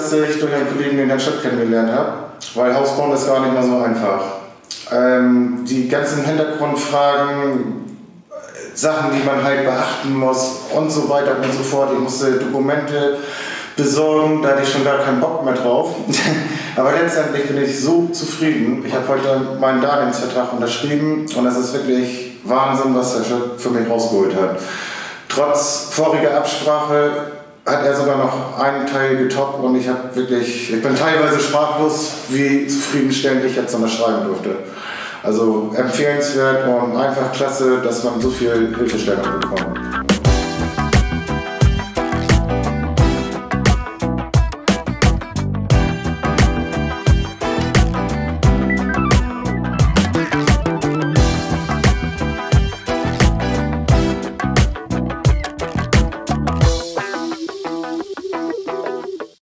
dass ich durch einen Kollegen in der Stadt kennengelernt habe, weil Hausbauen ist gar nicht mal so einfach. Die ganzen Hintergrundfragen, Sachen, die man halt beachten muss und so weiter und so fort. Ich musste Dokumente besorgen, da hatte ich schon gar keinen Bock mehr drauf. Aber letztendlich bin ich so zufrieden. Ich habe heute meinen Darlehensvertrag unterschrieben und das ist wirklich Wahnsinn, was er für mich rausgeholt hat. Trotz voriger Absprache hat er sogar noch einen Teil getoppt und ich bin teilweise sprachlos, wie zufriedenstellend ich jetzt unterschreiben durfte. Also empfehlenswert und einfach klasse, dass man so viel Hilfestellung bekommt.